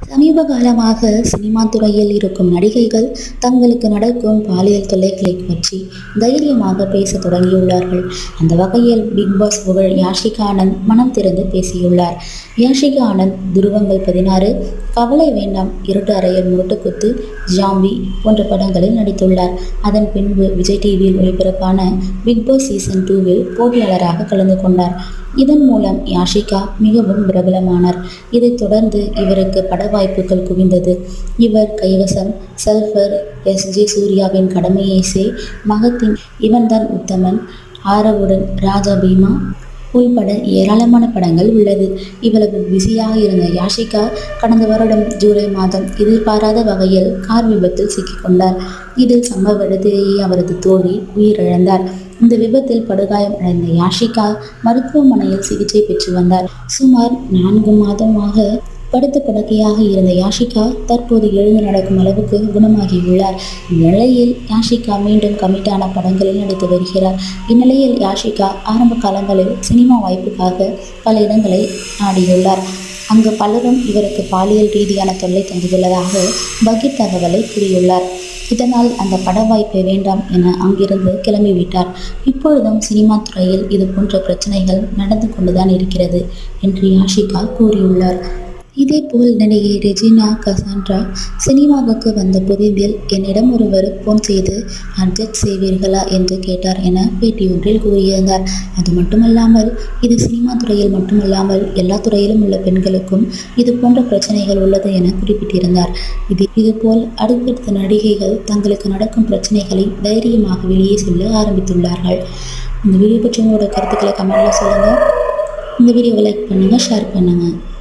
சமீப காலமாக சினிமா துறையில் இருக்கும் நடிகைகள் தங்களுக்கு நடக்கும் பாலியல் தொல்லைகளை பற்றி தைரியமாக பேச தொடங்கியுள்ளார்கள். அந்த வகையில் பிக்பாஸ் புகழ் யாஷிகா ஆனந்த் மனம் திறந்து பேசியுள்ளார். யாஷிகா ஆனந்த் துருவங்கள் 16, கவலை வேண்டாம், இருட்டு அறையில் முரட்டுக்குத்து, ஜாம்பி போன்ற படங்களில் நடித்துள்ளார். அதன் பின்பு விஜய் டிவியில் ஒளிபரப்பான பிக்பாஸ் சீசன் 2ல் போட்டியாளராக கலந்து கொண்டார். இதன் மூலம் யாஷிகா மிகவும் பிரபலமானார். இதைத் தொடர்ந்து இவருக்கு பட வாய்ப்புகள் குவிந்தது. இவர் கைவசம் சல்பர், எஸ்.ஜே. சூர்யாவின் கடமையை செய், மகத்தின் இவன்தான் உத்தமன், ஆரவுடன் ராஜா பீமா உள்பட ஏராளமான படங்கள் உள்ளது. இவ்வளவு பிஸியாக இருந்த யாஷிகா கடந்த வருடம் ஜூலை மாதம் எதிர்பாராத வகையில் கார் விபத்தில் சிக்கிக்கொண்டார். இதில் சம்பவ இடத்திலேயே அவரது தோழி உயிரிழந்தார். இந்த விபத்தில் படுகாயம் அடைந்த யாஷிகா மருத்துவமனையில் சிகிச்சை பெற்று வந்தார். சுமார் 4 மாதமாக படுத்த படுக்கையாக இருந்த யாஷிகா தற்போது எழுந்து நடக்கும் அளவுக்கு குணமாகியுள்ளார். இந்த நிலையில் யாஷிகா மீண்டும் கமிட்டான படங்களில் நடித்து வருகிறார். இந்நிலையில் யாஷிகா ஆரம்ப காலங்களில் சினிமா வாய்ப்புக்காக பல இடங்களை நாடியுள்ளார். அங்கு பலரும் இவருக்கு பாலியல் ரீதியான தொல்லை தந்துள்ளதாக பகிர் தகவலை கூறியுள்ளார். இதனால் அந்த பட வாய்ப்பை வேண்டாம் என அங்கிருந்து கிளம்பிவிட்டார். இப்பொழுதும் சினிமா துறையில் இது போன்ற பிரச்சனைகள் நடந்து கொண்டுதான் இருக்கிறது என்று யாஷிகா கூறியுள்ளார். இதேபோல் நடிகை ரெஜினா கசாண்ட்ரா சினிமாவுக்கு வந்த புதிதில் என்னிடம் ஒருவர் போன் செய்து அட்ஜஸ்ட் செய்வீர்களா என்று கேட்டார் என பேட்டி ஒன்றில் கூறியிருந்தார். அது மட்டுமல்லாமல் இது சினிமா துறையில் மட்டுமல்லாமல் எல்லா துறையிலும் உள்ள பெண்களுக்கும் இது போன்ற பிரச்சனைகள் உள்ளது என குறிப்பிட்டிருந்தார். இதுபோல் அடுத்தடுத்த நடிகைகள் தங்களுக்கு நடக்கும் பிரச்சனைகளை தைரியமாக வெளியே சொல்ல ஆரம்பித்துள்ளார்கள். இந்த வீடியோ பற்றி உங்களோட கருத்துக்களை கமெண்ட்ல சொல்லுங்கள். இந்த வீடியோவை லைக் பண்ணுங்கள், ஷேர் பண்ணுங்கள்.